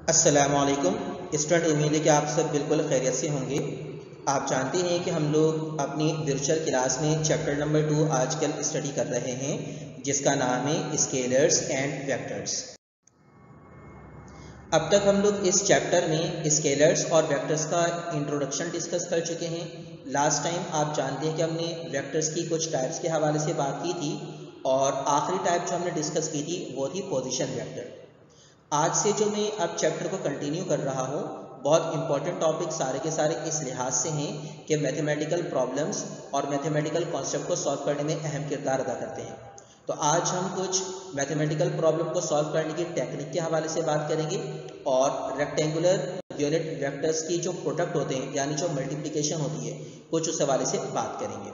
अस्सलामुअलैकुम स्टूडेंट, उम्मीद है कि आप सब बिल्कुल खैरियत से होंगे। आप जानते हैं कि हम लोग अपनी वर्चुअल क्लास में चैप्टर नंबर 2 आजकल स्टडी कर रहे हैं, जिसका नाम है स्केलर्स एंड वेक्टर्स। अब तक हम लोग इस चैप्टर में स्केलर्स और वेक्टर्स का इंट्रोडक्शन डिस्कस कर चुके हैं। लास्ट टाइम आप जानते हैं कि हमने वेक्टर्स की कुछ टाइप्स के हवाले से बात की थी और आखिरी टाइप जो हमने डिस्कस की थी वो थी पोजीशन वेक्टर। आज से जो मैं अब चैप्टर को कंटिन्यू कर रहा हूँ, बहुत इंपॉर्टेंट टॉपिक सारे के सारे इस लिहाज से हैं कि मैथमेटिकल प्रॉब्लम्स और मैथमेटिकल कॉन्सेप्ट को सॉल्व करने में अहम किरदार अदा करते हैं। तो आज हम कुछ मैथमेटिकल प्रॉब्लम को सॉल्व करने की टेक्निक के हवाले से बात करेंगे और रेक्टेंगुलर यूनिट वेक्टर्स की जो प्रोडक्ट होते हैं यानी जो मल्टीप्लिकेशन होती है कुछ उस हवाले से बात करेंगे।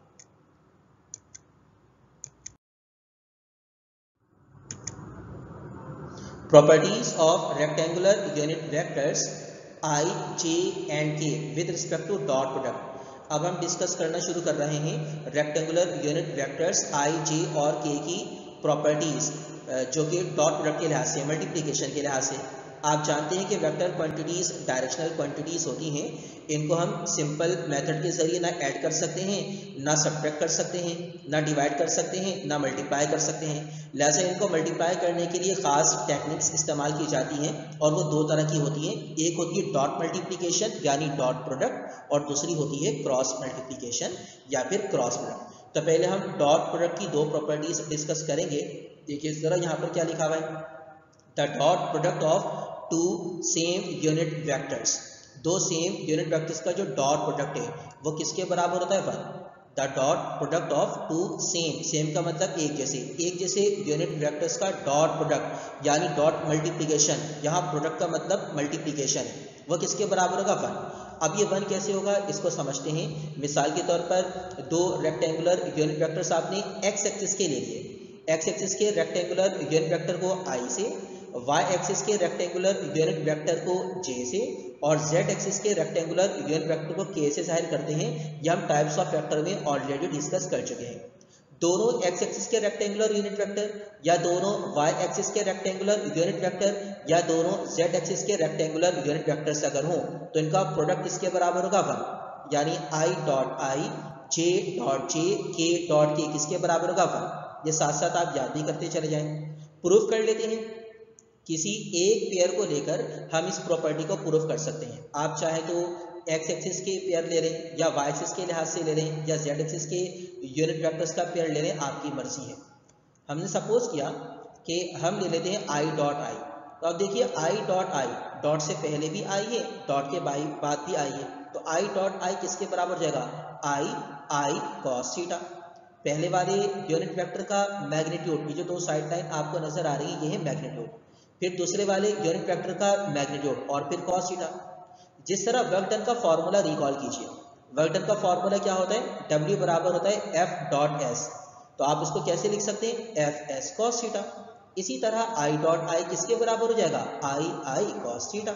Properties of rectangular unit vectors I, J and K with respect to dot product। अब हम डिस्कस करना शुरू कर रहे हैं rectangular unit vectors I, J और K की प्रॉपर्टीज जो कि डॉट प्रोडक्ट के लिहाज से, मल्टीप्लिकेशन के लिहाज से। आप जानते हैं कि वेक्टर क्वांटिटीज डायरेक्शनल क्वांटिटीज होती हैं। इनको हम सिंपल मेथड के जरिए ना ऐड कर सकते हैं, ना सब्ट्रैक्ट कर सकते हैं, ना डिवाइड कर सकते हैं, ना मल्टीप्लाई कर सकते हैं। लिहाजा इनको मल्टीप्लाई करने के लिए ख़ास टेक्निक्स इस्तेमाल की जाती हैं और वो दो तरह की होती हैं। एक होती है डॉट मल्टीप्लिकेशन यानी डॉट प्रोडक्ट और दूसरी होती है क्रॉस मल्टीप्लिकेशन या फिर क्रॉस प्रोडक्ट। तो पहले हम डॉट प्रोडक्ट की दो प्रॉपर्टीज डिस्कस करेंगे। देखिए जरा यहाँ पर क्या लिखा हुआ है, the dot product of two same unit vectors. दो सेम यूनिट वेक्टर्स का जो डॉट प्रोडक्ट है वो किसके बराबर होता है? 1। The dot product of two same, same का मतलब एक जैसे यूनिट वेक्टर्स का डॉट प्रोडक्ट यानी डॉट मल्टीप्लिकेशन, यहाँ प्रोडक्ट का मतलब मल्टीप्लिकेशन है, वो किसके बराबर होगा? 1। अब ये 1 कैसे होगा इसको समझते हैं। मिसाल के तौर पर दो रेक्टेंगुलर यूनिट वेक्टर्स आपने एक्स एक्सिस के ले लिए। एक्स एक्सिस के रेक्टेंगुलर यूनिट वेक्टर को आई से, वाई एक्सिस के रेक्टेंगुलर यूनिट वेक्टर को जे से और जेड एक्सिस के रेक्टेंगुलर यूनिट वेक्टर को के से जाहिर करते हैं। यह हम टाइप्स ऑफ वेक्टर में ऑलरेडी डिस्कस कर चुके हैं। दोनों एक्स एक्सिस के रेक्टेंगुलर यूनिट वेक्टर या दोनों वाई एक्सिस के रेक्टेंगुलर यूनिट वेक्टर या दोनों जेड एक्सिस के रेक्टेंगुलर यूनिट वेक्टर्स अगर हों तो इनका प्रोडक्ट किसके बराबर होगा? 1। यानी I dot I, J dot J, के डॉट के किसके बराबर होगा? 1। ये साथ साथ आप याद भी करते चले जाएं। प्रूफ कर लेते हैं। किसी एक पेयर को लेकर हम इस प्रॉपर्टी को प्रूफ कर सकते हैं। आप चाहे तो एक्स एक्सिस के पेयर ले लें या वाई एक्सिस के लिहाज से ले लें या जेड एक्सिस के यूनिट वेक्टर्स का पेयर ले लें, आपकी मर्जी है। हमने सपोज किया कि हम ले लेते हैं आई डॉट आई। तो अब देखिए आई डॉट आई, डॉट से पहले भी आई है, डॉट के बाद भी आई है, तो आई डॉट आई किसके बराबर जाएगा? I I cos theta. पहले वाले यूनिट वेक्टर का मैग्नीट्यूड, ये जो दो साइड लाइन आपको नजर आ रही है ये है मैग्नीट्यूड। फिर दूसरे वाले यूनिट वेक्टर का मैग्नीट्यूड और फिर कॉस थीटा। जिस तरह वर्क डन का फॉर्मूला रिकॉल कीजिए, वर्क डन का फॉर्मूला क्या होता है? W बराबर होता है F डॉट S। तो आप इसको कैसे लिख सकते हैं? F S cos theta. इसी तरह I डॉट I किसके बराबर हो जाएगा? I I cos theta.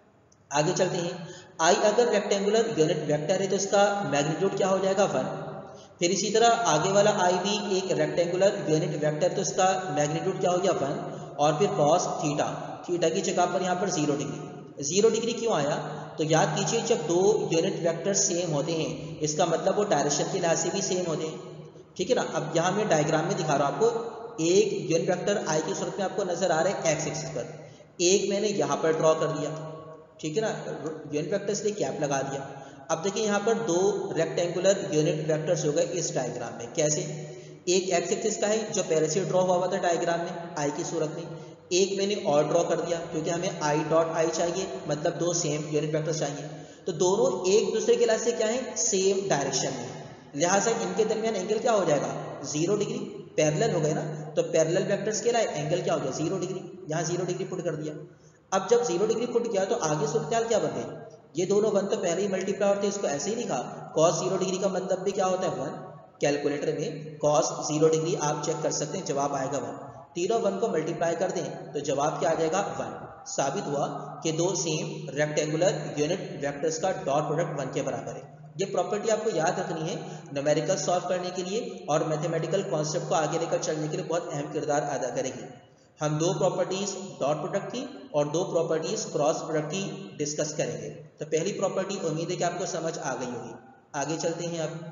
आगे चलते हैं। I अगर रेक्टेंगुलर यूनिट वेक्टर है तो इसका मैग्नीट्यूड क्या हो जाएगा? 1। फिर इसी तरह आगे वाला I भी एक रेक्टेंगुलर यूनिट वेक्टर, तो इसका मैग्नीट्यूड क्या हो गया? 1। और फिर कॉस थीटा, थीटा की जगह पर यहाँ पर 0 डिग्री। 0 डिग्री क्यों आया? तो याद कीजिए जब दो यूनिट वेक्टर सेम होते हैं इसका मतलब वो डायरेक्शन के लिहाज से भी सेम होते हैं, ठीक है ना। अब यहाँ मैं डायग्राम में दिखा रहा हूँ आपको। एक यूनिट वेक्टर आई की सूरत में आपको नजर आ रहा है एक्स एक्सिस पर, एक मैंने यहाँ पर ड्रॉ कर दिया, ठीक है ना, यूनिट वेक्टर इसलिए कैप लगा दिया। अब देखिए यहाँ पर दो रेक्टेंगुलर यूनिट वेक्टर्स हो गए इस डायग्राम में। कैसे? एक एक्स एक्सिस का है जो पहले से ड्रॉ हुआ था डायग्राम में आई की सूरत में, एक मैंने और ड्रॉ कर दिया क्योंकि हमें आई डॉट आई चाहिए, मतलब दो सेम यूनिट वेक्टर्स चाहिए। तो दोनों एक दूसरे के लिहाज से क्या है? सेम डायरेक्शन में, लिहाजा इनके दरमियान एंगल क्या हो जाएगा? 0 डिग्री। पैरेलल हो गए ना, तो पैरेलल वेक्टर्स के लिए एंगल क्या हो गया? 0 डिग्री। यहाँ 0 डिग्री पुट कर दिया। अब जब 0 डिग्री पुट किया तो आगे सूरत क्या बन गई? ये दोनों 1 तो पहले ही मल्टीप्लाई होते, इसको ऐसे ही लिखा। कॉस 0 डिग्री का मतलब भी क्या होता है? 1। कैलकुलेटर में कॉस 0 डिग्री आप चेक कर सकते हैं, जवाब आएगा 1। तीनों 1 को मल्टीप्लाई कर दें तो जवाब क्या आ जाएगा? 1। साबित हुआ कि दो सेम रेक्टेंगुलर यूनिट वेक्टर्स का डॉट प्रोडक्ट 1 के बराबर है। ये प्रॉपर्टी आपको याद रखनी है न्यूमेरिकल सॉल्व करने के लिए और मैथमेटिकल कॉन्सेप्ट को आगे लेकर चलने के लिए बहुत अहम किरदार अदा करेगी। हम दो प्रॉपर्टीज डॉट प्रोडक्ट की और दो प्रॉपर्टीज क्रॉस प्रोडक्ट की डिस्कस करेंगे। तो पहली प्रॉपर्टी उम्मीद है कि आपको समझ आ गई होगी। आगे चलते हैं अब।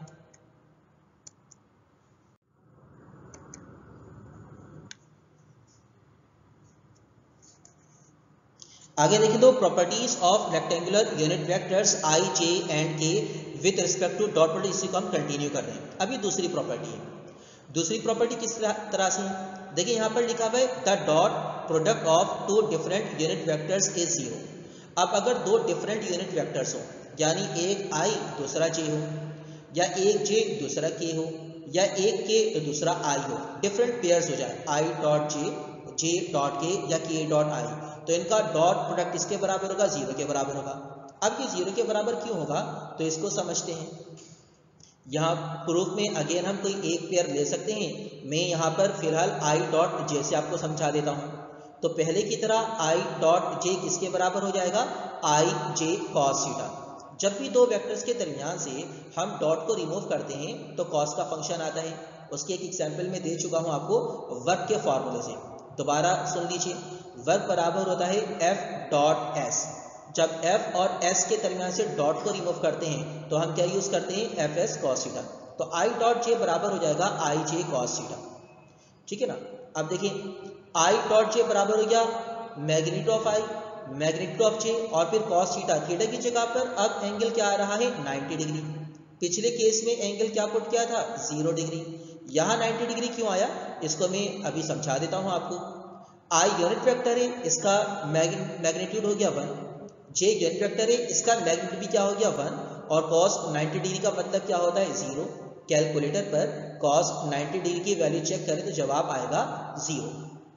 आगे देखें तो properties of rectangular unit vectors I J and K with respect to dot product, इसी को हम कंटिन्यू कर रहे हैं। अभी दूसरी प्रॉपर्टी है। दूसरी प्रॉपर्टी किस तरह से है, देखिए यहाँ पर लिखा हुआ है the dot product of two different unit vectors is zero. अब अगर दो डिफरेंट यूनिट वेक्टर्स हो, यानी एक आई दूसरा जे हो, या एक जे दूसरा के हो, या एक के तो दूसरा आई हो, डिफरेंट पेयर्स हो जाए आई डॉट जे, जे डॉट के या के डॉट आई, तो इनका डॉट प्रोडक्ट किसके बराबर होगा, जीरो के बराबर होगा। अब ये जीरो के बराबर क्यों होगा, तो इसको समझते हैं। यहाँ प्रूफ में अगेन हम कोई एक पेयर ले सकते हैं। मैं यहाँ पर फिलहाल आई डॉट जे से आपको समझा देता हूँ। तो पहले की तरह आई डॉट जे किसके बराबर हो जाएगा, आई जे कॉस थीटा। जब भी दो वेक्टर्स के दरमियान से हम डॉट को रिमूव करते हैं तो कॉस का फंक्शन आता है। उसके एक एग्जाम्पल में दे चुका हूँ आपको वर्क के फॉर्मूले से, दोबारा सुन लीजिए। वर्क बराबर होता है एफ डॉट एस। जब f और s के दरमियान से डॉट को रिमूव करते हैं तो हम क्या यूज करते हैं, एफ एस कॉस थीटा। तो आई डॉट जे बराबर हो जाएगा आई जे कॉस थीटा, ठीक है ना। अब देखिए आई डॉट जे बराबर हो गया magnitude of I, magnitude of J और फिर कॉस थीटा। थीटा की जगह पर अब एंगल क्या आ रहा है, 90 डिग्री। पिछले केस में एंगल क्या पुट किया था, 0 डिग्री। यहाँ 90 डिग्री क्यों आया, इसको मैं अभी समझा देता हूँ आपको। आई यूनिट वेक्टर है, इसका मैग्नीट्यूड हो गया 1। जे यूनिट वेक्टर है, इसका मैग्नीट्यूड भी क्या हो गया 1। और कॉस 90 डिग्री का मतलब क्या होता है, 0। कैलकुलेटर पर कॉस 90 डिग्री की वैल्यू चेक करें तो जवाब आएगा 0।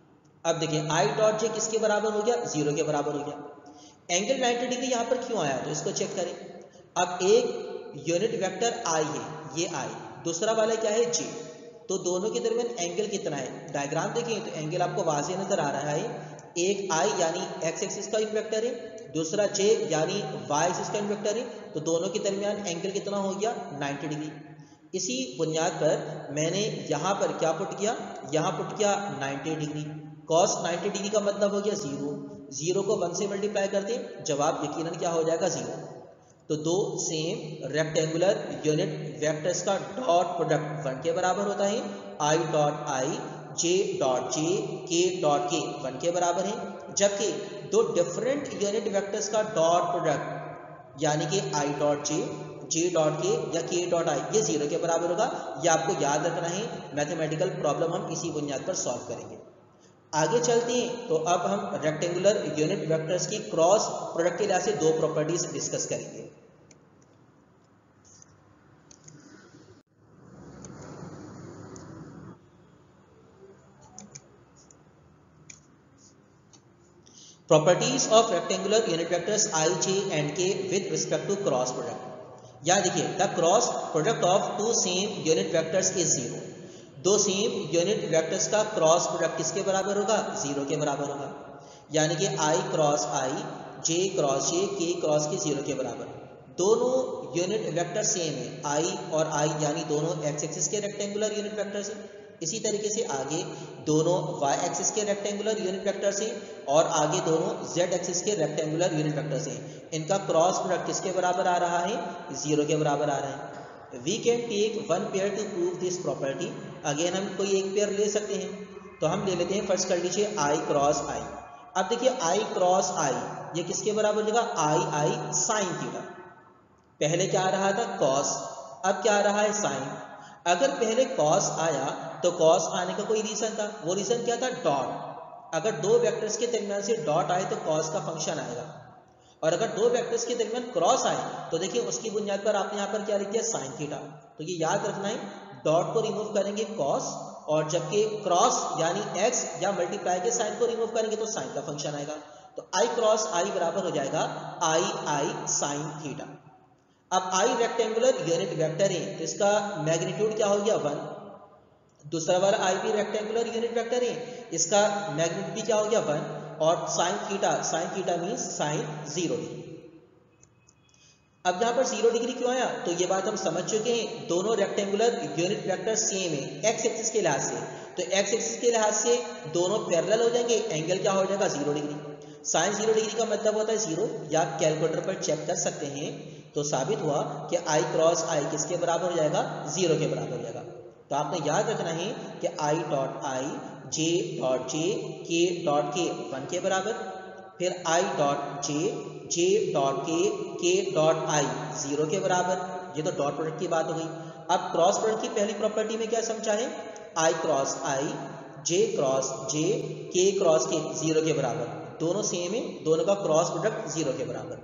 अब देखिए आई डॉट जे किसके बराबर हो गया, 0 के बराबर हो गया। एंगल 90 डिग्री यहाँ पर क्यों आया, तो इसको चेक करें। अब एक यूनिट वेक्टर आई है, ये आई, दूसरा वाला क्या है जे, तो दोनों के दरमियान एंगल कितना है, डायग्राम देखें तो एंगल आपको वाज़ेह नजर आ रहा है। एक आई यानी एक्स एक्सिस का यूनिट वेक्टर है, दूसरा जे यानी वाई एक्सिस का यूनिट वेक्टर है, तो दोनों के दरमियान एंगल कितना हो गया, 90 डिग्री। इसी बुनियाद पर मैंने यहाँ पर क्या पुट किया, यहाँ पुट किया 90 डिग्री। कॉस 90 डिग्री का मतलब हो गया 0। 0 को 1 से मल्टीप्लाई करते हैं, जवाब यकीनन क्या हो जाएगा, 0। तो दो सेम रेक्टेंगुलर यूनिट वेक्टर्स का डॉट प्रोडक्ट 1 के बराबर होता है। I dot I, J dot J, के डॉट के 1 के बराबर है। जबकि दो डिफरेंट यूनिट वेक्टर्स का डॉट प्रोडक्ट यानी कि आई डॉट जे, जे डॉट के या के डॉट आई, ये 0 के बराबर होगा। ये आपको याद रखना है। मैथमेटिकल प्रॉब्लम हम इसी बुनियाद पर सॉल्व करेंगे। आगे चलते हैं तो अब हम रेक्टेंगुलर यूनिट वेक्टर्स की क्रॉस प्रोडक्ट के लिहाज से दो प्रॉपर्टीज डिस्कस करेंगे। Properties of rectangular unit vectors I J and K with respect to cross product. यहाँ देखिए the cross product of two same unit vectors is 0। दो सेम यूनिट वेक्टर्स का क्रॉस प्रोडक्ट किसके बराबर होगा, 0 के बराबर होगा। यानी कि आई क्रॉस आई, जे क्रॉस जे, के क्रॉस के 0 के बराबर। दोनों यूनिट वेक्टर सेम है, आई और आई यानी दोनों एक्स एक्सिस के रेक्टेंगुलर यूनिट वेक्टर्स हैं। इसी तरीके से आगे दोनों वाई एक्सिस के रेक्टेंगुलर यूनिट वेक्टर्स हैं और आगे दोनों जेड एक्सिस के रेक्टेंगुलर यूनिट वेक्टर्स हैं। इनका क्रॉस प्रोडक्ट किसके बराबर आ रहा है, 0 के बराबर आ रहा है। We can take one pair to prove this property. Again हम कोई एक पेयर ले सकते हैं, तो हम ले लेते हैं, फर्स्ट कर लीजिए आई क्रॉस आई। अब देखिए आई क्रॉस आई ये किसके बराबर होगा, आई आई साइन थीटा। पहले क्या आ रहा था, कॉस, अब क्या आ रहा है, साइन। अगर पहले कॉस आया तो कॉस आने का कोई रीजन था, वो रीजन क्या था, डॉट। अगर दो वेक्टर्स के दरमियान से डॉट आए तो कॉस का फंक्शन आएगा, और अगर दो वेक्टर्स के दरमियान क्रॉस आए तो देखिए उसकी बुनियाद पर आपने यहाँ पर क्या लिख दिया, साइन थीटा। तो ये याद रखना है, डॉट को रिमूव करेंगे कॉस, और जबकि क्रॉस यानी एक्स या मल्टीप्लाई के साइन को रिमूव करेंगे तो साइन का फंक्शन आएगा। तो आई क्रॉस आई बराबर हो जाएगा आई आई साइन थीटा। अब आई रेक्टेंगुलर यूनिट वेक्टर है तो इसका मैग्नीट्यूड क्या हो गया, 1। दूसरा वाला आई भी रेक्टेंगुलर यूनिट वेक्टर है, इसका मैग्नीट्यूड भी क्या हो गया, 1। और sine theta means sine 0 degree. अब यहाँ पर 0 डिग्री क्यों आया, तो ये बात हम समझ चुके हैं। दोनों रेक्टेंगुलर यूनिट वेक्टर सेम है एक्स एक्सिस के लिहाज से, तो एक्स एक्सिस के लिहाज से दोनों पैरेलल हो जाएंगे, एंगल क्या हो जाएगा 0 डिग्री। साइन 0 डिग्री का मतलब होता है 0, या कैलकुलेटर पर चेक कर सकते हैं। तो साबित हुआ कि आई क्रॉस आई किसके बराबर हो जाएगा, 0 के बराबर हो जाएगा। तो आपने याद रखना है कि I dot I, J dot J, के डॉट के 1 के बराबर, फिर I dot J, J dot के डॉट आई 0 के बराबर। ये तो डॉट प्रोडक्ट की बात हो गई। अब क्रॉस प्रोडक्ट की पहली प्रॉपर्टी में क्या समझा है, आई क्रॉस आई, जे क्रॉस जे, के क्रॉस के 0 के बराबर, दोनों सेम है, दोनों का क्रॉस प्रोडक्ट 0 के बराबर।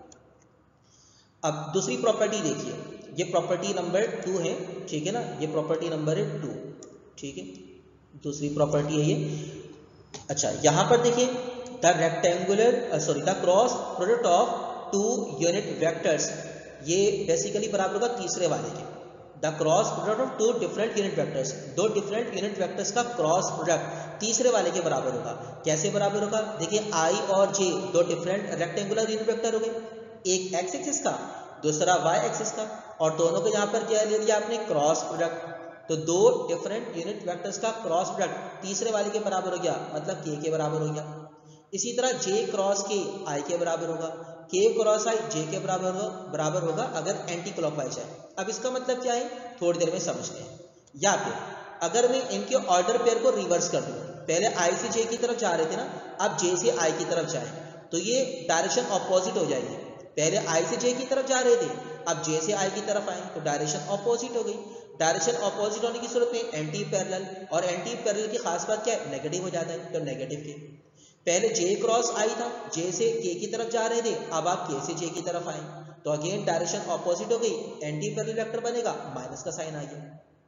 अब दूसरी प्रॉपर्टी देखिए, ये प्रॉपर्टी नंबर 2 है, ठीक है ना, ये प्रॉपर्टी नंबर है 2, ठीक है, दूसरी प्रॉपर्टी है ये। अच्छा, यहां पर देखिए the rectangular the cross product of 2 unit vectors, ये बेसिकली बराबर होगा तीसरे वाले के। The cross product of 2 different unit vectors, 2 different unit vectors का क्रॉस प्रोडक्ट तीसरे वाले के बराबर होगा। कैसे बराबर होगा, देखिए आई और J 2 different rectangular unit vector हो गए, एक एक्स एक्सिस का, दूसरा वाई एक्सिस का, और दोनों को यहाँ पर क्या ले लिया आपने, क्रॉस प्रोडक्ट। तो 2 डिफरेंट यूनिट वेक्टर्स का क्रॉस प्रोडक्ट तीसरे वाले के बराबर हो गया, मतलब के बराबर हो गया। इसी तरह जे क्रॉस के आई के बराबर होगा, के क्रॉस आई जे के बराबर होगा अगर एंटी क्लॉकवाइज है। अब इसका मतलब क्या है, थोड़ी देर में समझते हैं। या फिर अगर मैं इनके ऑर्डर पेयर को रिवर्स कर दूं, पहले आई से जे की तरफ जा रहे थे ना, अब जे से आई की तरफ जाए, तो ये डायरेक्शन ऑपोजिट हो जाएगी। पहले आई से जे की तरफ जा रहे थे, अब जे से आई की तरफ आए, तो डायरेक्शन ऑपोजिट हो गई। डायरेक्शन ऑपोजिट होने की सूरत में एंटी पैरेलल, और एंटी पैरेलल की खास बात क्या है, नेगेटिव हो जाता है, तो नेगेटिव के। पहले जे क्रॉस आई था, जे से के की तरफ जा रहे थे, अब आप के से जे की तरफ आए, तो अगेन डायरेक्शन ऑपोजिट हो गई, एंटी पैरेलल वेक्टर बनेगा, माइनस का साइन आ गया।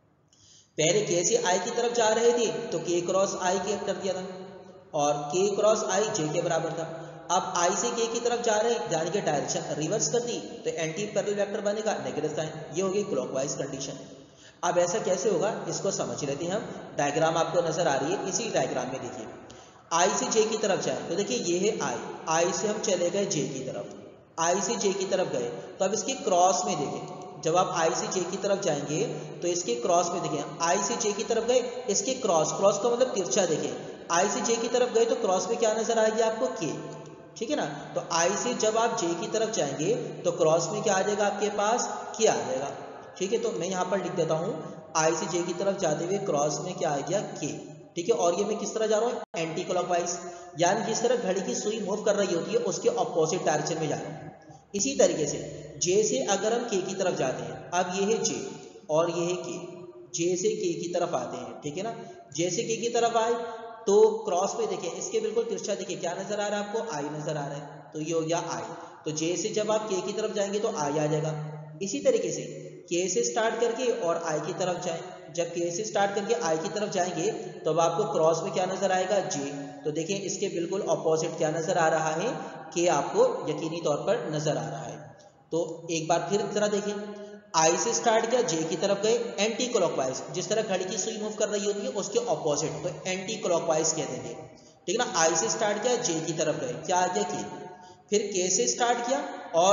पहले के से आई की तरफ जा रहे थे, तो के क्रॉस आई के कर दिया था, और के क्रॉस आई जे के बराबर था। अब आई से के की तरफ जा रहे हैं, यानी कि डायरेक्शन रिवर्स कर दी, तो एंटी पैरेलल वेक्टर बनेगा नेगेटिव साइन। ये हो गई क्लॉकवाइज कंडीशन। अब ऐसा कैसे होगा, इसको समझ लेते हैं हम। डायग्राम आपको नजर आ रही है, इसी डायग्राम में देखिए, आई से जे की तरफ जाए, तो देखिए ये है आई, आई से हम चले गए जे की तरफ, आई से जे की तरफ गए, तो अब इसके क्रॉस में देखें, जब आप आई से जे की तरफ जाएंगे तो इसके क्रॉस में देखें, आई से जे की तरफ गए, इसके क्रॉस का मतलब तिरछा देखें, आई से जे की तरफ गए तो क्रॉस में क्या नजर आएगी आपको, के, ठीक है ना। तो आई से जब आप जे की तरफ जाएंगे तो क्रॉस में क्या आ जाएगा आपके पास, के आ जाएगा, ठीक है। तो मैं यहाँ पर लिख देता हूँ, आई से जे की तरफ जाते हुए क्रॉस में क्या आ गया, के, ठीक है। और ये मैं किस तरह जा रहा हूँ, एंटी क्लॉकवाइज, यानी जिस तरह घड़ी की सुई मूव कर रही होती है उसके ऑपोजिट डायरेक्शन में जा रहा हूँ। इसी तरीके से जे से अगर हम के की तरफ जाते हैं, अब ये है जे और ये है के, जे से के की तरफ आते हैं, ठीक है ना। जे से के की तरफ आए तो क्रॉस में देखें, इसके बिल्कुल तिरछा देखिए क्या नजर आ रहा है आपको, आई नजर आ रहा है, तो ये हो गया आई। तो जे से जब आप के की तरफ जाएंगे तो आई आ जाएगा। इसी तरीके से के से स्टार्ट करके और आई की तरफ जाएं, जब के से स्टार्ट करके आई की तरफ जाएंगे तो अब आपको क्रॉस में क्या नजर आएगा, जे। तो देखें इसके बिल्कुल ऑपोजिट क्या नजर आ रहा है, के आपको यकीनी तौर पर नजर आ रहा है। तो एक बार फिर जरा देखें, आई से स्टार्ट किया, जे की तरफ गए, एंटी क्लॉकवाइज, जिस तरह घड़ी की सुई मूव कर रही होती है उसके ऑपोजिट, तो एंटी क्लॉकवाइज कह देंगे, ठीक है ना। आई से स्टार्ट किया, जे की तरफ गए, क्या आ गया, के। फिर के से स्टार्ट किया और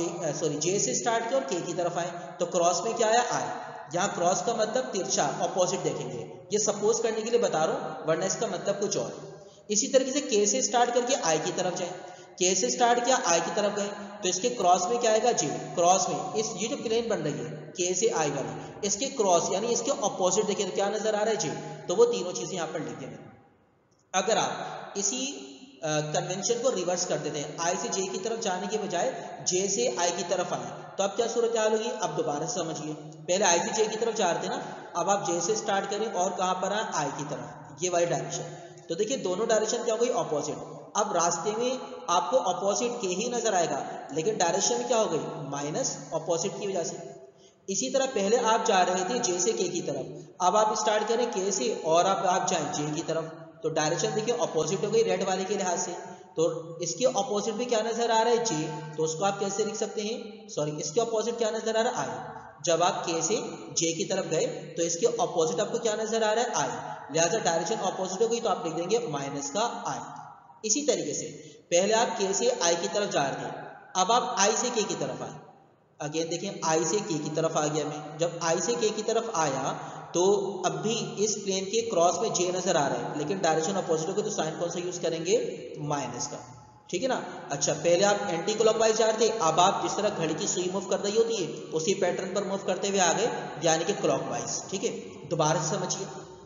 जे से स्टार्ट किया और के की तरफ आए, तो क्रॉस में क्या आया, आई। यहाँ क्रॉस का मतलब तिरछा, ऑपोजिट देखेंगे, ये सपोज करने के लिए बता रहा हूँ, वरना इसका मतलब कुछ और। इसी तरीके से के से स्टार्ट करके आई की तरफ जाए, के से स्टार्ट किया, आई की तरफ गए, तो इसके क्रॉस में क्या आएगा, जे। क्रॉस में इस ये जो प्लेन बन रही है के से आई वाली, इसके क्रॉस यानी इसके ऑपोजिट देखिए तो क्या नजर आ रहा है, जे। तो वो तीनों चीजें यहाँ पर लिख देंगे। अगर आप इसी कन्वेंशन को रिवर्स कर देते हैं, आई से जे की तरफ जाने के बजाय जे से आई की तरफ आए, तो अब क्या सूरत हाल होगी, अब दोबारा समझिए, पहले आई से जे की तरफ जा रहे थे ना, अब आप जे से स्टार्ट करें और कहां पर आए, आई की तरफ, ये वाली डायरेक्शन। तो देखिए दोनों डायरेक्शन क्या हो गई, ऑपोजिट। अब रास्ते में आपको ऑपोजिट के ही नजर आएगा, लेकिन डायरेक्शन में क्या हो गई, माइनस, ऑपोजिट की वजह से। इसी तरह पहले आप जा रहे थे जे से के की तरफ, अब आप स्टार्ट करें के से और आप जाएं जे की तरफ, तो डायरेक्शन देखिए ऑपोजिट हो गई रेड वाले के लिहाज से। तो इसके ऑपोजिट में क्या नजर आ रहा है, जे, तो उसको आप कैसे लिख सकते हैं, सॉरी इसके ऑपोजिट क्या नजर आ रहा है, आई। जब आप के से जे की तरफ गए तो इसके ऑपोजिट आपको क्या नजर आ रहा है, आई, लिहाजा डायरेक्शन ऑपोजिट हो गई तो आप लिख देंगे माइनस का आई। इसी तरीके से पहले आप के से आई की तरफ जा रहे थे, अब आप आई से के की तरफ आए, अगेन देखें आई से के की तरफ आ गया मैं, जब आई से के की तरफ आया तो अब भी इस प्लेन के क्रॉस में जे नजर आ रहा है, लेकिन डायरेक्शन अपोजिट होगी, तो साइन कौन सा यूज करेंगे, माइनस का, ठीक है ना। अच्छा, पहले आप एंटी क्लॉकवाइज जा रहे थे, अब आप जिस तरह घड़ी की सुई मूव कर रही होती है उसी पैटर्न पर मूव करते हुए आ गए, यानी कि क्लॉकवाइज, ठीक है। दोबारा से समझिए,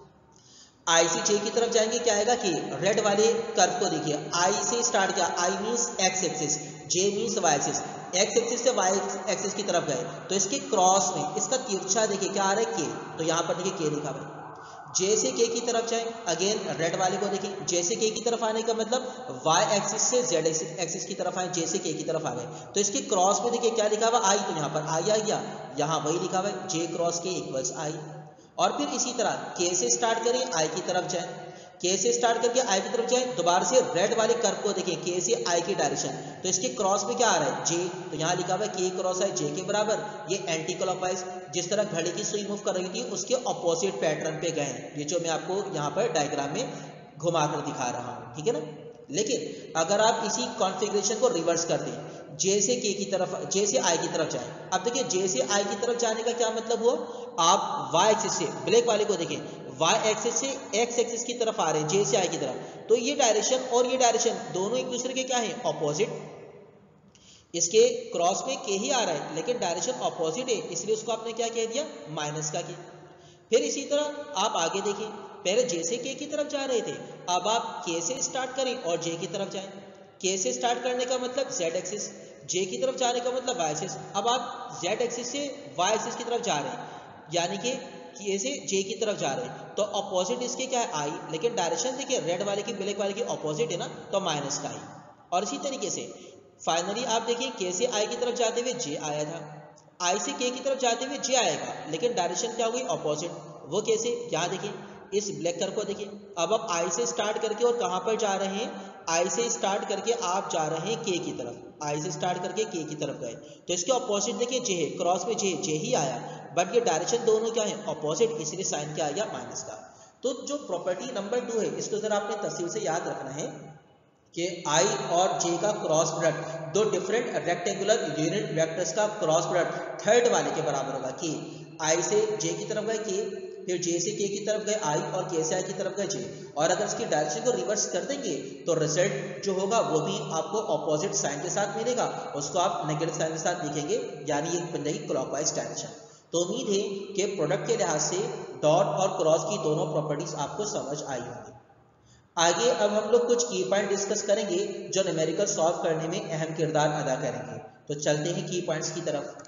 आई से जे की तरफ जाएंगे, क्या आएगा कि रेड वाले कर्व को देखिए, आई से स्टार्ट किया, I means X axis, J means Y axis, X axis से वाई एक्सिस की तरफ गए, तो इसके क्रॉस में इसका तिरछा देखिए क्या आ रहा है, के, तो यहाँ पर देखिए के लिखा हुआ है। जे से के की तरफ जाए, अगेन रेड वाले को देखिए, जे से के की तरफ आने का मतलब वाई एक्सिस से जेड एक्सिस की तरफ आए, जे से के की तरफ आ गए, तो इसके क्रॉस में देखिए क्या लिखा हुआ, आई, तो यहाँ पर आई आ गया, यहाँ वही लिखा हुआ है, जे क्रॉस के इक्वल्स आई। और फिर इसी तरह के से स्टार्ट करें, आई की तरफ जाए, के से स्टार्ट करके आई की तरफ जाए, दोबारा से रेड वाले कर्व को देखिए, के से आई की डायरेक्शन, तो इसके क्रॉस में क्या आ रहा है, जे, तो यहाँ लिखा हुआ है के क्रॉस है जे के बराबर, ये एंटी क्लॉकवाइज, जिस तरह घड़ी की सुई मूव कर रही थी उसके ऑपोजिट पैटर्न पे गए, ये जो मैं आपको यहाँ पर डायग्राम में घुमाकर दिखा रहा हूँ, ठीक है ना। लेकिन अगर आप इसी कॉन्फ़िगरेशन को रिवर्स कर दें, जे से के की तरफ, जे से आई की तरफ जाए, अब देखिए जे से आई की तरफ जाने का क्या मतलब हुआ, आप वाई एक्सिस से, ब्लैक वाले को देखें, वाई एक्सिस से एक्स एक्सिस की तरफ आ रहे हैं, जे से आई की तरफ, तो ये डायरेक्शन और ये डायरेक्शन दोनों एक दूसरे के क्या है, ऑपोजिट, इसके क्रॉस में के ही आ रहा है लेकिन डायरेक्शन ऑपोजिट है, इसलिए उसको आपने क्या कह दिया, माइनस का किया। फिर इसी तरह आप आगे देखिए, पहले जे से के की तरफ जा रहे थे, अब आप के से स्टार्ट करें और जे की तरफ जाएं, के से स्टार्ट करने का मतलब जेड एक्सिस, जे की तरफ जाने का मतलब वाई एक्सिस, अब आप जेड एक्सिस से वाई एक्सिस की तरफ जा रहे हैं, यानी कि के से जे की तरफ जा रहे हैं, तो अपोजिट इसके क्या है, आई, लेकिन डायरेक्शन देखिए रेड वाले की ब्लैक वाले की अपोजिट है ना, तो माइनस का आई। और इसी तरीके से फाइनली आप देखिए, के से आई की तरफ जाते हुए जे आया था, आई से के की तरफ जाते हुए जे आएगा, लेकिन डायरेक्शन क्या होगी, अपोजिट, वो कैसे, यहाँ देखिए इस ब्लैक कर्व को देखिए, अब आप आई से स्टार्ट करके और कहाँ पर जा रहे हैं, आई से स्टार्ट करके आप जा रहे हैं के की तरफ, आई से स्टार्ट करके के की तरफ गए, तो इसके ऑपोजिट देखिए जे है, क्रॉस में जे ही आया, बट ये डायरेक्शन दोनों क्या है, ऑपोजिट, इसलिए साइन क्या आ गया, माइनस का। तो जो प्रॉपर्टी नंबर 2 है, इसको जरा आपने तफसील से याद रखना है कि आई और जे का क्रॉस प्रोडक्ट, दो डिफरेंट रेक्टेंगुलर यूनिट वेक्टर्स का क्रॉस प्रोडक्ट थर्ड वाले के बराबर होगा, कि आई से जे की तरफ गए के, फिर जे से के की तरफ गए आई, और के से आई की तरफ गए जे, और अगर इसकी डायरेक्शन को रिवर्स कर देंगे तो रिजल्ट जो होगा वो भी आपको ऑपोजिट साइन के साथ मिलेगा, उसको आप नेगेटिव साइन के साथ लिखेंगे, यानी एक बन जाएगी क्लॉकवाइज डायरेक्शन। तो उम्मीद है कि प्रोडक्ट के लिहाज से डॉट और क्रॉस की दोनों प्रॉपर्टीज आपको समझ आई होंगी। आगे अब हम लोग कुछ की पॉइंट डिस्कस करेंगे जो न्यूमेरिकल सॉल्व करने में अहम किरदार अदा करेंगे। तो चलते हैं की पॉइंट्स की तरफ।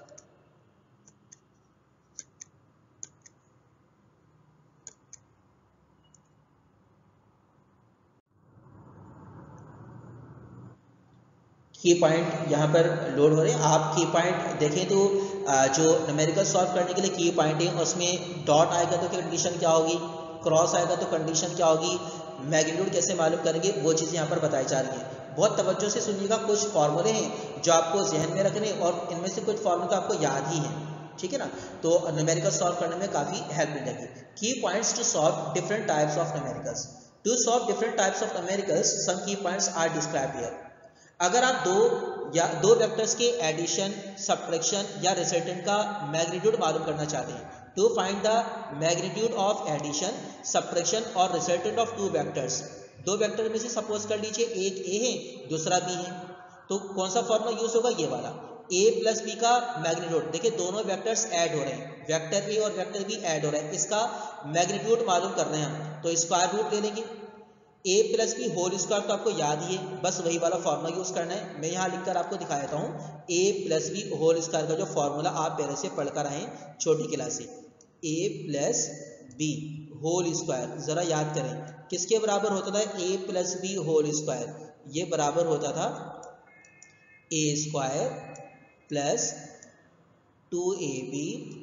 की पॉइंट यहाँ पर लोड हो रहे हैं, आप की पॉइंट देखें तो जो न्यूमेरिकल सॉल्व करने के लिए की पॉइंट है उसमें डॉट आएगा तो कंडीशन क्या होगी, क्रॉस आएगा तो कंडीशन क्या होगी, मैग्नीट्यूड कैसे मालूम करेंगे, वो चीज़ यहाँ पर बताई जा रही है। बहुत तवज्जो से सुनिएगा, कुछ फॉर्मूले हैं जो आपको जहन में रखने और इनमें से कुछ फॉर्मूले आपको याद ही हैं, ठीक है ना। तो न्यूमेरिकल सॉल्व करने में काफ़ी हेल्प मिलेगी। Key points to solve different types of numericals. To solve different types of numericals some key points are described here. अगर आप दो वेक्टर्स के एडिशन, सब्ट्रैक्शन या रिजल्टेंट का मैग्नीट्यूड मालूम करना चाहते हैं, to find the magnitude of addition, subtraction और रिजल्टेंट ऑफ टू वेक्टर्स। दो वेक्टर में से सपोज कर लीजिए एक ए है दूसरा बी है, तो कौन सा फॉर्मूला यूज होगा, ये वाला, a प्लस बी का मैग्नीट्यूड। देखिए दोनों वेक्टर्स ऐड हो रहे हैं, वेक्टर ए और वेक्टर बी ऐड हो रहे हैं, इसका मैग्नीट्यूड मालूम कर रहे हैं हम, तो स्क्वायर रूट ले लेंगे। a plus B whole square तो आपको याद ही है, बस वही वाला फॉर्मूला यूज करना है। मैं यहाँ लिखकर आपको दिखा देता हूँ, a plus B whole square का जो फॉर्मूला आप पहले से पढ़कर आए छोटी क्लास से, a plus B whole square, जरा याद करें किसके बराबर होता था, a plus B whole square, ये बराबर होता था a square plus 2ab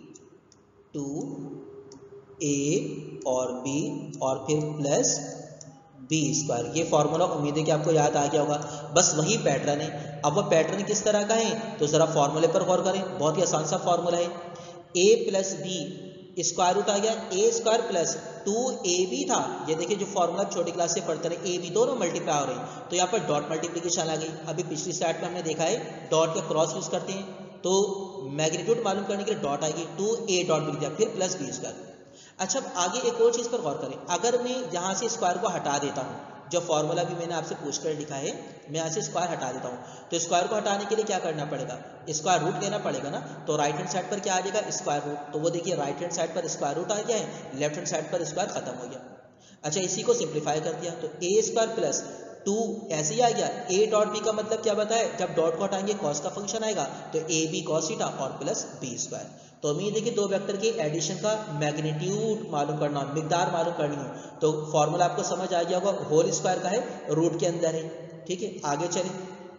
2a और b और फिर प्लस बी स्क्वायर। ये फॉर्मूला उम्मीद है कि आपको याद आ गया होगा, बस वही पैटर्न है। अब वो पैटर्न किस तरह का है तो जरा फॉर्मूले पर गौर करें, बहुत ही आसान सा फॉर्मूला है। a plus B square root आ गया a स्क्वायर प्लस 2ab था, ये देखिए जो फॉर्मूला छोटी क्लास से पढ़ते रहे, a b दोनों मल्टीप्लाई हो रहे हैं, तो यहाँ पर डॉट मल्टीप्लीकेशन आ गई। अभी पिछली स्लाइड में हमने देखा है डॉट के क्रॉस यूज करते हैं, तो मैग्नीट्यूड मालूम करने के लिए डॉट आएगी, 2a डॉट लिख दिया, फिर प्लस बी स्क्वायर। अच्छा, अब आगे एक और चीज़ पर गौर करें। अगर मैं यहाँ से स्क्वायर को हटा देता हूँ, जो फॉर्मूला भी मैंने आपसे पूछ कर लिखा है, मैं यहाँ से स्क्वायर हटा देता हूँ, तो स्क्वायर को हटाने के लिए क्या करना पड़ेगा, स्क्वायर रूट लेना पड़ेगा ना। तो राइट हैंड साइड पर क्या आ जाएगा, स्क्वायर रूट। तो वो देखिए राइट हैंड साइड पर स्क्वायर रूट आ गया है, लेफ्ट हैंड साइड पर स्क्वायर खत्म हो गया। अच्छा, इसी को सिंप्लीफाई कर दिया तो ए स्क्वायर प्लस 2 ऐसे ही आ गया। ए डॉट बी का मतलब क्या बताए, जब डॉट को हटाएंगे कॉस का फंक्शन आएगा, तो ए बी कॉस थीटा और प्लस बी स्क्वायर। तो उम्मीद है कि दो वेक्टर के एडिशन का मैग्नीट्यूड मालूम करना, मिकदार मालूम करनी हो, तो फॉर्मूला आपको समझ आ गया होगा, होल स्क्वायर का है, रूट के अंदर है। ठीक है, आगे चलें।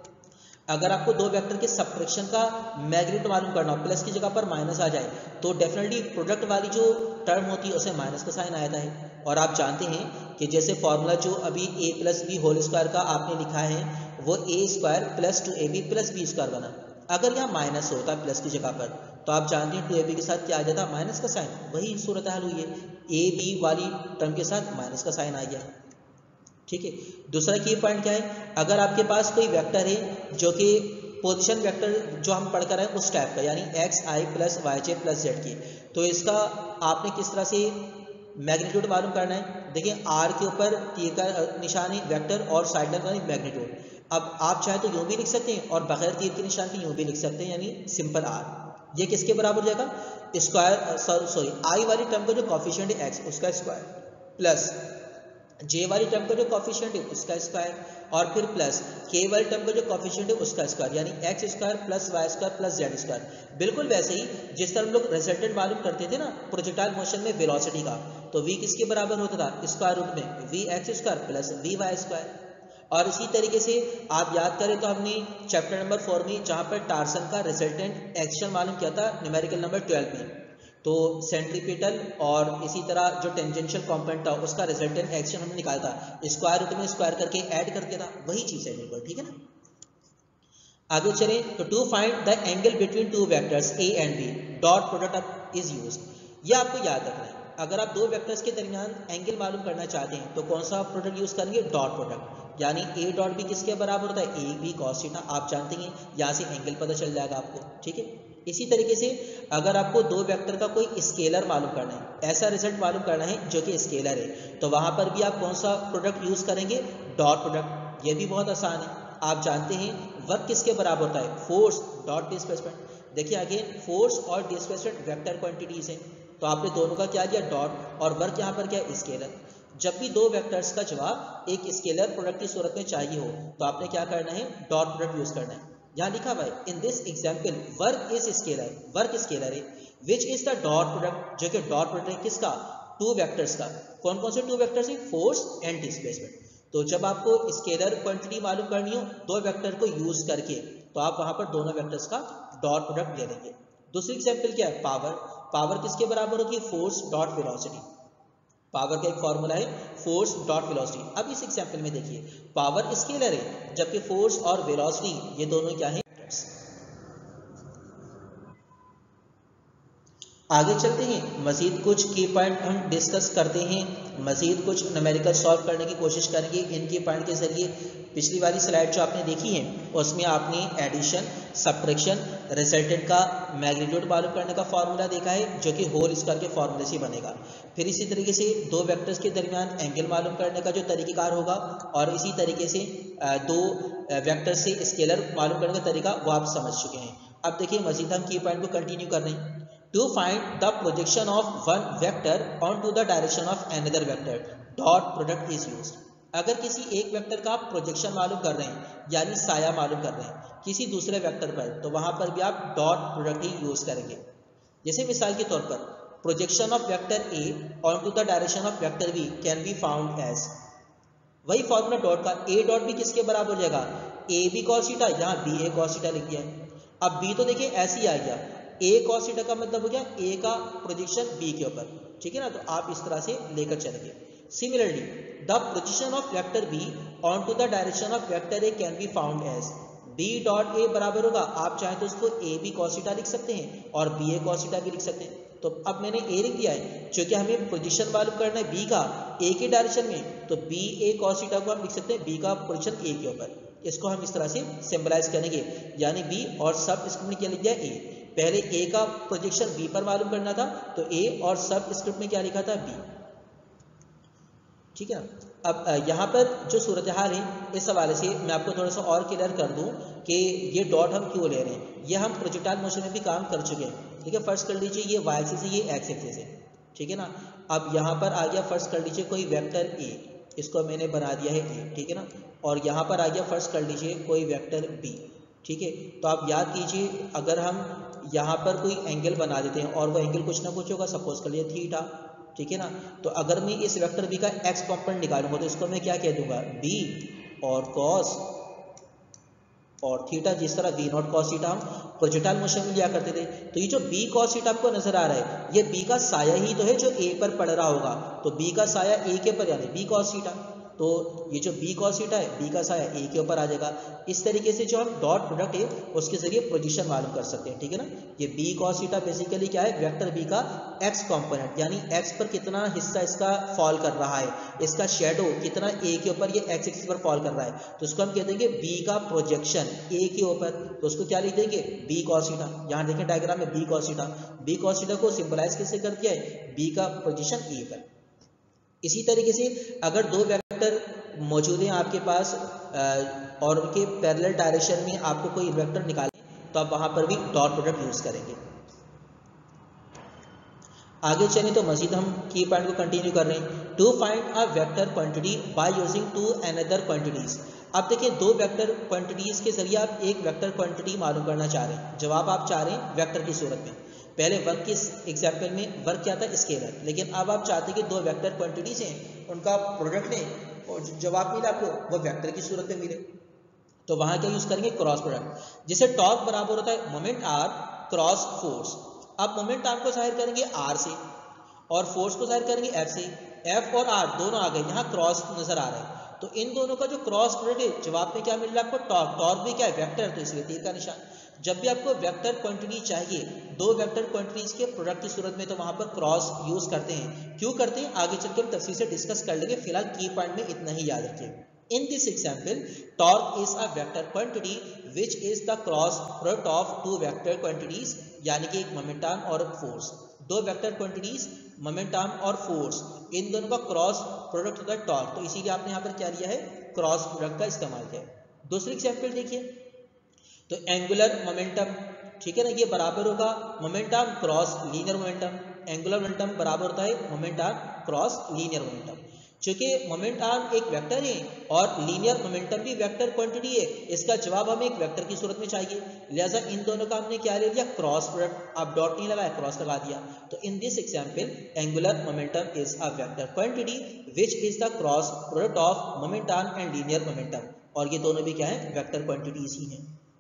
अगर आपको दो वेक्टर के सबट्रैक्शन का मैग्नीट्यूड मालूम करना हो, प्लस की जगह पर माइनस आ जाए, तो डेफिनेटली प्रोडक्ट वाली जो टर्म होती है उसे माइनस का साइन आता है। और आप जानते हैं कि जैसे फॉर्मूला जो अभी A plus B whole square का आपने लिखा है, वो A square plus 2ab plus B square बना। अगर यहाँ माइनस होता है प्लस की जगह पर, तो आप जानते हैं 2ab के साथ क्या आ जाता, माइनस का साइन। वही सूरत हाल हुई है, ए बी वाली टर्म के साथ माइनस का साइन आ गया। ठीक है, दूसरा की पॉइंट क्या है, अगर आपके पास कोई वेक्टर है जो कि पोजीशन वेक्टर जो हम पढ़ कर रहे हैं उस टाइप का, यानी X I plus Y J plus Z की, तो इसका आपने किस तरह से मैग्नीट्यूड मालूम करना है। देखिए आर के ऊपर तीर का निशान है वेक्टर और साइड का मैग्नीट्यूड। अब आप चाहे तो यूं भी लिख सकते हैं और बगैर तीर के निशान के यूं भी लिख सकते हैं, यानी सिंपल आर। ये किसके बराबर हो जाएगा, स्क्वायर सॉरी आई वाली टर्म का जो कॉफिशिएंट है एक्स उसका स्क्वायर प्लस जे वाली टर्म का जो कॉफिशिएंट है उसका स्क्वायर और फिर प्लस के वाली टर्म का जो कॉफिशिएंट है उसका स्क्वायर, यानी X square plus Y square plus Z square. बिल्कुल वैसे ही जिस तरह हम लोग रिजल्टेंट मालूम करते थे ना प्रोजेक्टाइल मोशन में वेलोसिटी का, तो v किसके बराबर होता था, स्क्वायर रूट में V X square plus V Y square. और इसी तरीके से आप याद करें तो हमने चैप्टर नंबर 4 में जहाँ पर टार्सन का रिजल्टेंट एक्शन मालूम किया था न्यूमेरिकल नंबर 12 में, तो सेंट्रीपिटल और इसी तरह जो टेंजेंशियल कंपोनेंट था उसका रिजल्टेंट एक्शन हमने निकाला था, स्क्वायर रूट में स्क्वायर करके ऐड करके था, वही चीज है बिल्कुल। ठीक है ना, आगे चलें। तो to find the angle between two vectors A and B dot product is used. ये आपको याद रखना है, अगर आप दो वेक्टर्स के दरमियान एंगल मालूम करना चाहते हैं तो कौन सा प्रोडक्ट यूज करेंगे, डॉट प्रोडक्ट। यानी ए डॉट बी किसके बराबर होता है, ए बी कॉस थीटा। आप जानते हैं यहाँ से एंगल पता चल जाएगा आपको। ठीक है, इसी तरीके से अगर आपको दो वेक्टर का कोई स्केलर मालूम करना है, ऐसा रिजल्ट मालूम करना है जो कि स्केलर है, तो वहां पर भी आप कौन सा प्रोडक्ट यूज करेंगे, डॉट प्रोडक्ट। ये भी बहुत आसान है, आप जानते हैं वर्क किसके बराबर होता है, फोर्स डॉट डिस्प्लेसमेंट। देखिए अगेन फोर्स और डिस्प्लेसमेंट वेक्टर क्वांटिटीज हैं, तो आपने दोनों का क्या दिया, डॉट, और वर्क यहाँ पर क्या है, स्केलर। जब भी दो वेक्टर्स का जवाब एक स्केलर प्रोडक्ट की सूरत में चाहिए हो तो आपने क्या करना है, डॉट प्रोडक्ट यूज करना है। यहाँ लिखा हुआ है in this example work is scalar, work scalar है, which is the dot product, जो कि डॉट प्रोडक्ट है किसका, टू वेक्टर्स का। कौन कौन से टू वेक्टर्स है, फोर्स एंड डिस्प्लेसमेंट। तो जब आपको स्केलर क्वांटिटी मालूम करनी हो दो वेक्टर को यूज करके, तो आप वहां पर दोनों वेक्टर्स का डॉट प्रोडक्ट ले लेंगे। दूसरी एग्जाम्पल क्या है, पावर। पावर किसके बराबर होगी, फोर्स डॉट वेलोसिटी। पावर का एक फॉर्मूला है फोर्स डॉट वेलोसिटी। अब इस एग्जांपल में देखिए पावर स्केलर है जबकि फोर्स और वेलोसिटी ये दोनों क्या है, आगे चलते हैं। मजीद कुछ की पॉइंट हम डिस्कस करते हैं, मजीद कुछ न्यूमेरिकल सॉल्व करने की कोशिश करेंगे इनके पॉइंट के जरिए। पिछली वाली स्लाइड जो आपने देखी है उसमें आपने एडिशन, सब्ट्रैक्शन, रिजल्टेंट का मैग्नीट्यूड मालूम करने का फॉर्मूला देखा है जो कि होल स्क्वायर के फॉर्मूले से बनेगा। फिर इसी तरीके से दो वेक्टर्स के दरमियान एंगल मालूम करने का जो तरीक़ाकार होगा, और इसी तरीके से दो वेक्टर से स्केलर मालूम करने का तरीका वो आप समझ चुके हैं। अब देखिए मजीद हम की पॉइंट को कंटिन्यू कर रहे हैं। To find the projection of one vector onto the direction of another vector, dot product is used. अगर किसी एक वेक्टर का आप प्रोजेक्शन मालूम कर रहे हैं यानी साया मालूम कर रहे हैं किसी दूसरे वेक्टर पर, तो वहां पर भी आप डॉट प्रोडक्ट ही यूज करेंगे। जैसे मिसाल के तौर पर projection of vector A onto the direction of vector B can be found as, वही फॉर्मूला डॉट का, ए डॉट बी किसके बराबर हो जाएगा, ए बी कॉस थीटा, यहाँ बी ए कॉस थीटा लिख दिया है। अब बी तो देखिए ऐसे ही आ गया, ए कॉस थीटा का मतलब हो गया ए का प्रोजेक्शन बी के ऊपर, ठीक है ना, तो आप इस तरह से लेकर चलेंगे। Similarly the projection of vector B onto the direction of vector A can be found as, B dot A बराबर होगा, आप चाहें तो उसको ए बी कॉस थीटा लिख सकते हैं और बी ए कॉस थीटा भी लिख सकते हैं। तो अब मैंने ए लिख दिया है क्योंकि हमें पोजीशन मालूम करना है बी का ए के डायरेक्शन में, तो बी ए कॉस थीटा को हम लिख सकते हैं बी का पोजीशन ए के ऊपर। इसको हम इस तरह से सिंबलाइज करेंगे, यानी बी और सब इसको हमने क्या लिख दिया ए। पहले ए का प्रोजेक्शन बी पर मालूम करना था, तो ए और सब स्क्रिप्ट में क्या लिखा था, बी। ठीक है ना। अब यहाँ पर जो सूरत हाल है, इस हवाले से मैं आपको थोड़ा सा और क्लियर कर दूं कि ये डॉट हम क्यों ले रहे हैं। ये हम प्रोजेक्टाइल मोशन में भी काम कर चुके हैं। ठीक है, फर्स्ट कर लीजिए ये वाई एक्सिस है, ये एक्स एक्सिस है। ठीक है ना। अब यहाँ पर आ गया, फर्स्ट कर लीजिए कोई वेक्टर ए, इसको मैंने बना दिया है ए। ठीक है ना। और यहाँ पर आ गया, फर्स्ट कर लीजिए कोई वेक्टर बी। ठीक है, तो आप याद कीजिए, अगर हम यहाँ पर कोई एंगल बना देते हैं और वो एंगल कुछ ना कुछ होगा, सपोज कर लीजिए थीटा। ठीक है ना। तो अगर मैं इस वेक्टर बी का एक्स कॉम्पोनेंट निकालूंगा तो इसको मैं क्या कह दूंगा, बी और कॉस और थीटा, जिस तरह बी नॉट कॉस थीटा हम प्रोजेक्टाइल मोशन में लिया करते थे। तो ये जो बी कॉस थीटा आपको नजर आ रहा है, ये बी का साया ही तो है जो ए पर पड़ रहा होगा। तो बी का साया ए के ऊपर यानी बी कॉस थीटा, तो ये जो बी कॉस थीटा है, बी का साया ए के ऊपर आ जाएगा। इस तरीके से जो हम डॉट प्रोडक्ट है उसके जरिए पोजीशन मालूम कर सकते हैं। ठीक है ना। ये बी कॉस थीटा बेसिकली क्या है, वेक्टर बी का एक्स कंपोनेंट, यानी एक्स पर कितना हिस्सा इसका फॉल कर रहा है, इसका शेडो कितना ए के ऊपर ये एक्स एक्सिस पर फॉल कर रहा है, तो उसको हम कह देंगे बी का प्रोजेक्शन ए के ऊपर। तो उसको क्या लिख देंगे, बी कॉस थीटा। यहाँ देखें डायग्राम में B cos theta, B cos theta को सिंबलाइज कैसे कर दिया है, बी का पोजीशन ए पर। इसी तरीके से अगर दो वेक्टर मौजूद हैं आपके पास और उनके पैरेलल डायरेक्शन में आपको कोई वेक्टर निकालें, तो आप वहां पर भी डॉट प्रोडक्ट यूज करेंगे। आगे चलें तो मजीद हम की पॉइंट को कंटिन्यू कर रहे हैं। To find a vector quantity by using two another quantities. अब देखिए, दो वेक्टर क्वांटिटीज के जरिए आप एक वेक्टर क्वांटिटी मालूम करना चाह रहे हैं। जवाब आप चाह रहे हैं वेक्टर की सूरत में। पहले वर्क की एग्जाम्पल में वर्क क्या था, स्केलर, लेकिन अब आप चाहते हैं कि दो वेक्टर क्वांटिटीज हैं, उनका प्रोडक्ट लें और जवाब मिला आपको वो वेक्टर की सूरत में मिले, तो वहां क्या यूज करेंगे, क्रॉस प्रोडक्ट। जैसे टॉर्क बराबर होता है मोमेंट आर क्रॉस फोर्स। अब मोमेंट आर को जाहिर करेंगे आर से और फोर्स को जाहिर करेंगे एफ से। एफ और आर दोनों आ गए, यहाँ क्रॉस नजर आ रहा है, तो इन दोनों का जो क्रॉस प्रोडक्ट है, जवाब में क्या मिल रहा है आपको, टॉर्क। टॉर्क भी क्या है, वेक्टर, तो इसलिए तीर का निशान। जब भी आपको वेक्टर क्वांटिटी चाहिए दो वेक्टर क्वांटिटीज के प्रोडक्ट की सूरत में, तो वहां पर क्रॉस यूज करते हैं। क्यों करते हैं आगे चलकर हम तफसील से डिस्कस कर लेंगे, फिलहाल की पॉइंट में इतना ही याद रखिए। In this example, torque is a vector quantity which is the cross product of two vector quantities, यानी कि एक मोमेंटम और फोर्स। दो वेक्टर क्वांटिटीज मोमेंटम और फोर्स, इन दोनों का क्रॉस प्रोडक्ट होता है टॉर्क। तो इसीलिए आपने यहाँ पर क्या लिया है, क्रॉस प्रोडक्ट का इस्तेमाल किया है। दूसरी एग्जाम्पल देखिए, तो एंगुलर मोमेंटम, ठीक है ना, ये बराबर होगा momentum cross linear momentum. Angular momentum बराबर होता है मोमेंटम क्रॉस लीनियर मोमेंटम। चूंकि मोमेंट आर्म एक वेक्टर है और लीनियर मोमेंटम भी वेक्टर क्वांटिटी है, इसका जवाब हमें एक वेक्टर की सूरत में चाहिए, लिहाजा इन दोनों का हमने क्या ले लिया, क्रॉस प्रोडक्ट। आप डॉट नहीं लगाया, क्रॉस लगा दिया। तो in this example angular momentum is a vector quantity which is the cross product of momentum and linear momentum, और ये दोनों भी क्या है, वेक्टर क्वांटिटीज ही हैं।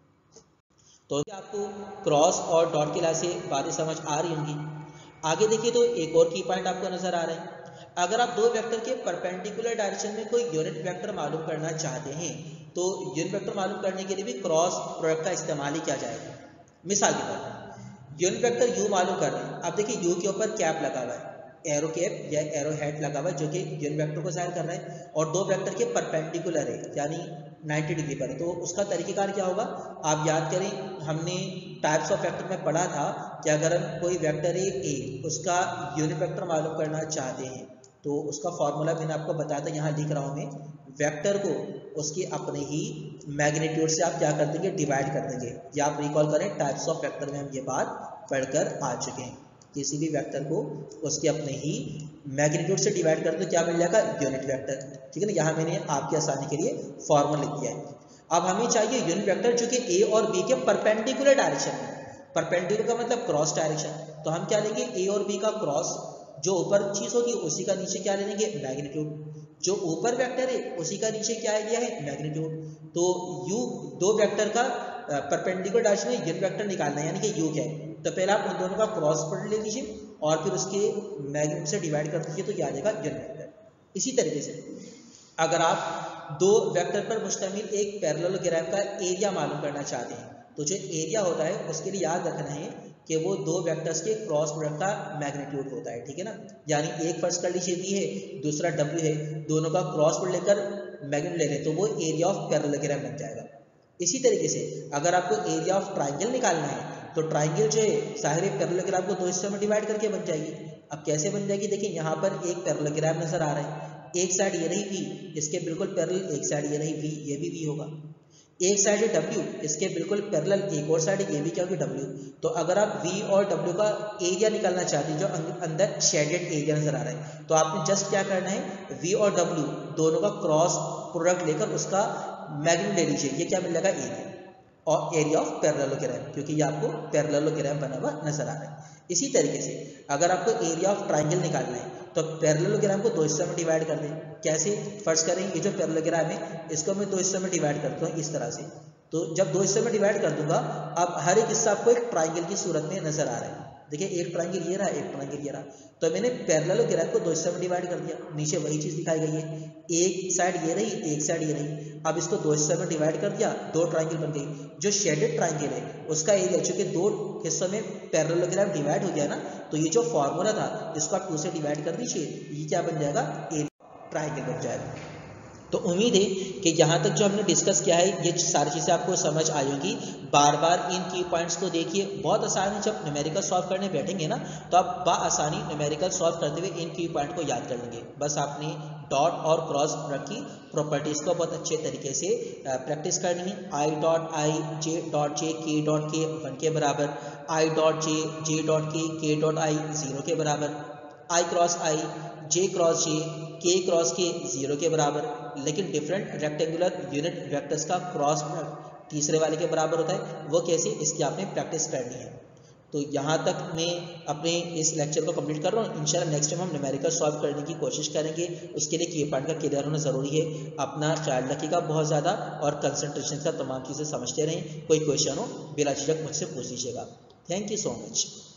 तो आपको क्रॉस और डॉट के लिहाज से बातें समझ आ रही होंगी। आगे देखिए, तो एक और की पॉइंट आपको नजर आ रहा है। अगर आप दो वेक्टर के परपेंडिकुलर डायरेक्शन में कोई यूनिट वेक्टर मालूम करना चाहते हैं, तो यूनिट वेक्टर मालूम करने के लिए भी क्रॉस प्रोडक्ट का इस्तेमाल ही किया जाएगा। मिसाल के तौर पर यूनिट वेक्टर यू मालूम कर रहे हैं, अब देखिए यू के ऊपर कैप लगा हुआ है, एरो कैप या एरो हेड लगा हुआ है, जो कि यूनिट वेक्टर को जाहिर कर रहा है, और दो वेक्टर के परपेंडिकुलर है यानी 90 डिग्री पर। तो उसका तरीकेकार क्या होगा, आप याद करें, हमने टाइप्स ऑफ वेक्टर में पढ़ा था कि अगर हम कोई वेक्टर है ए, उसका यूनिट वेक्टर मालूम करना चाहते हैं, तो उसका फॉर्मूला मैंने आपको बताया था, यहाँ लिख रहा हूँ मैं, वेक्टर को उसके अपने ही मैग्नीट्यूड से आप क्या कर देंगे, डिवाइड कर देंगे। या आप रिकॉल करें, टाइप्स ऑफ वेक्टर में हम ये बात पढ़कर आ चुके हैं। किसी भी वेक्टर को उसके अपने ही मैग्नीट्यूड से डिवाइड कर दो, क्या मिल जाएगा, यूनिट वेक्टर। ठीक है ना, यहाँ मैंने आपकी आसानी के लिए फॉर्मूला लिख दिया है। अब हमें चाहिए यूनिट वेक्टर जो कि ए और बी के परपेंडिकुलर डायरेक्शन में, परपेंडिकुलर का मतलब क्रॉस डायरेक्शन। तो हम क्या लेंगे, ए और बी का क्रॉस, जो ऊपर चीज होगी उसी का नीचे क्या ले लेंगे, मैग्नीट्यूड। जो ऊपर वेक्टर है उसी का नीचे क्या लिया है, मैग्नीट्यूड। तो यू, दो वेक्टर का परपेंडिकुलर डायरेक्शन में यूनिट वेक्टर निकालना है, यानी कि यू क्या है, तो पहले आप उन दोनों का क्रॉस प्रोडक्ट ले लीजिए और फिर उसके मैग्नीट्यूड से डिवाइड कर दीजिए, तो क्या आ जाएगा, यूनिट वेक्टर। इसी तरीके से अगर आप दो वेक्टर पर मुश्तमिल एक पैरेललोग्राम का एरिया मालूम करना चाहते हैं, तो जो एरिया होता है उसके लिए याद रखना है कि वो दो वेक्टर्स के क्रॉस प्रोडक्ट का मैग्नीट्यूड होता है। ठीक है ना, यानी एक फर्स्ट कर लीजिए v है, दूसरा w है, दोनों का क्रॉस प्रोडक्ट लेकर मैग्नीट्यूड ले लें तो वो एरिया ऑफ पैरेललोग्राम बन जाएगा। इसी तरीके से अगर आपको एरिया ऑफ ट्राइंगल निकालना है, तो ट्राइंगल जो है सारे पैरेललोग्राम को दो हिस्सों में डिवाइड करके बन जाएगी। अब कैसे बन जाएगी, देखिए यहाँ पर एक पैरेललोग्राम नजर आ रहा है, एक साइड ये रही V, इसके बिल्कुल पैरेलल एक साइड ये रही V, ये भी V होगा। एक साइड है W, इसके बिल्कुल पैरेलल एक और साइड है, ये भी क्या होगी W। तो अगर आप V और W का एरिया निकालना चाहते हैं, जो अंदर शेडेड एरिया नजर आ रहा है, तो आपने जस्ट क्या करना है, V और W दोनों का क्रॉस प्रोडक्ट लेकर उसका मैग्नीट्यूड ले लीजिए, ये क्या मिल जाएगा, एरिया और एरिया ऑफ पैरेललोग्राम, क्योंकि ये आपको पैरेललोग्राम बना हुआ नजर आ रहा है। इसी तरीके से अगर आपको एरिया ऑफ ट्राइंगल निकालना है तो पैरेललोग्राम को दो हिस्सों में डिवाइड कर दें। कैसे, फर्ज करें ये जो पैरेललोग्राम है इसको मैं दो हिस्सों में डिवाइड करता हूँ इस तरह से। तो जब दो हिस्सों में डिवाइड कर दूंगा, अब हर एक हिस्सा आपको एक ट्राइंगल की सूरत में नजर आ रहा है। देखिए एक ट्राइंगल ये रहा, एक ट्राइंगल ये रहा, तो मैंने पैरेललोग्राम को दो हिस्सों में डिवाइड कर दिया। नीचे वही चीज दिखाई गई है, एक साइड ये रही, एक साइड ये रही। अब इसको दो हिस्सों में डिवाइड कर दिया, दो ट्राइंगल बन गई। जो शेडेड ट्राइंगल है उसका एरिया, चूंकि दो हिस्सों में पैरेललोग्राम डिवाइड हो गया ना, तो ये जो फॉर्मूला था इसको आप 2 से डिवाइड कर दीजिए, ये क्या बन जाएगा, एरिया ट्राइंगल बन जाएगा। तो उम्मीद है कि यहाँ तक जो हमने डिस्कस किया है ये सारी चीज़ें आपको समझ आई होंगी। बार बार इन की पॉइंट्स को देखिए, बहुत आसान है। जब न्यूमेरिकल सॉल्व करने बैठेंगे ना तो आप बआसानी न्यूमेरिकल सॉल्व करते हुए इन की पॉइंट को याद कर लेंगे। बस आपने डॉट और क्रॉस प्रोडक्ट की प्रॉपर्टीज़ को बहुत अच्छे तरीके से प्रैक्टिस करनी है। I dot I, J dot J, के डॉट के 1 के बराबर, i dot J, J dot के डॉट आई 0 के बराबर, आई क्रॉस आई, जे क्रॉस जे, के क्रॉस के 0 के बराबर। लेकिन डिफरेंट रेक्टेंगुलर यूनिट वेक्टर्स का क्रॉस प्रोडक्ट तीसरे वाले के बराबर होता है, वो कैसे, इसकी आपने प्रैक्टिस करनी है। तो यहाँ तक मैं अपने इस लेक्चर को कंप्लीट कर रहा हूँ। इंशाल्लाह नेक्स्ट टाइम हम न्यूमेरिकल सॉल्व करने की कोशिश करेंगे। उसके लिए की पॉइंट का क्लियर होना ज़रूरी है। अपना ख्याल रखिएगा बहुत ज़्यादा और कंसंट्रेशन का तमाम चीज़ें समझते रहें। कोई क्वेश्चन हो बिला झिझक मुझसे पूछ लीजिएगा। Thank you so much.